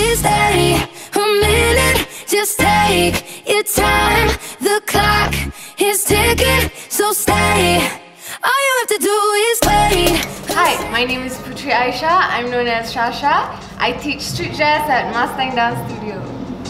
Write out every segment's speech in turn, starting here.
is stay a minute, just take your time. The clock is ticking, so stay. All you have to do is wait. Hi, my name is Putri Aisha. I'm known as Shasya. I teach street jazz at Mustang Dance Studio.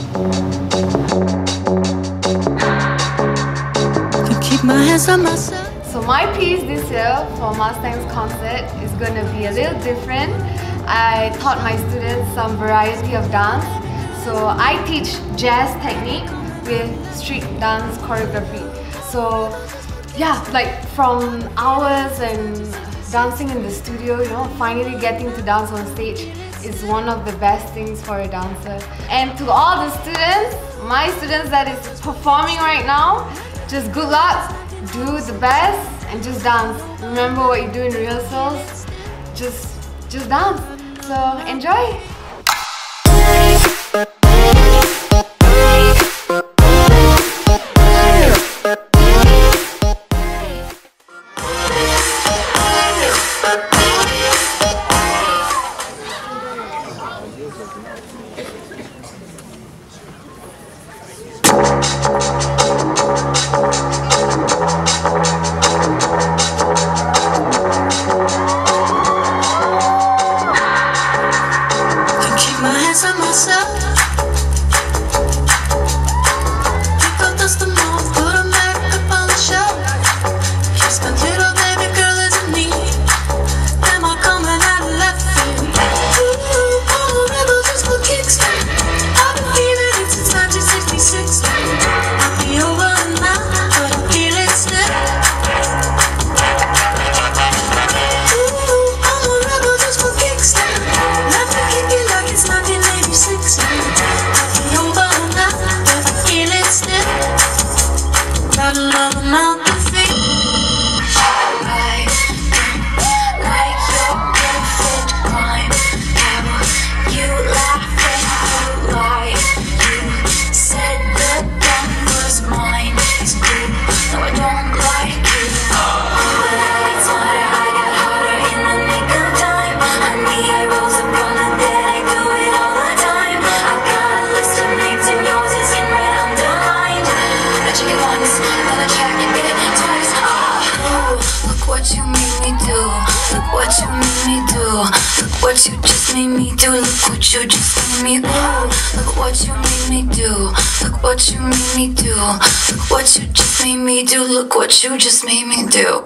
Keep my hands on myself. So my piece this year for Mustang's concert is going to be a little different. I taught my students some variety of dance. So I teach jazz technique with street dance choreography. So yeah, like from hours and dancing in the studio, you know, finally getting to dance on stage is one of the best things for a dancer. And to all the students, my students that is performing right now, just good luck, do the best, and just dance. Remember what you do in rehearsals, just dance. So enjoy! What you just made me do, look what you just made me do. Look what you made me do, look what you made me do. Look what you just made me do, look what you just made me do.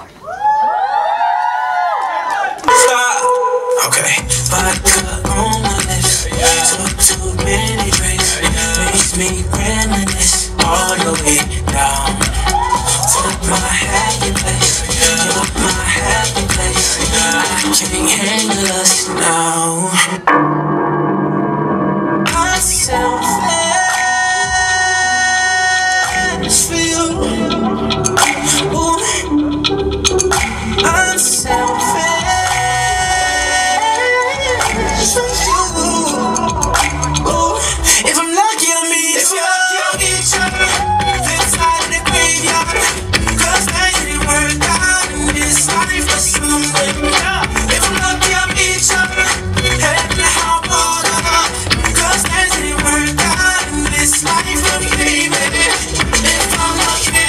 Okay, vodka on my lips, too many drinks, makes me reminisce all the way down. Took my happy place, took my happy place. I can't handle us now. I selfish for you. Ooh, I'm selfish for you. Ooh, if I'm lucky, I'll meet you. Inside the graveyard, 'cause things didn't work out in this life for something. If I'm lucky, I'll meet you. Head to hot water, 'cause things didn't work out in this life for me, baby. If I'm lucky,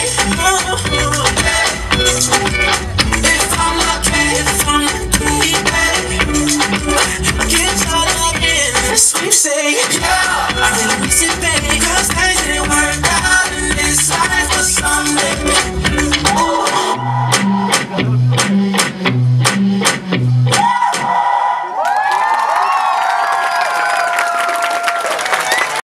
if I'm lucky, baby, I get caught up in the sweepstakes. Yeah.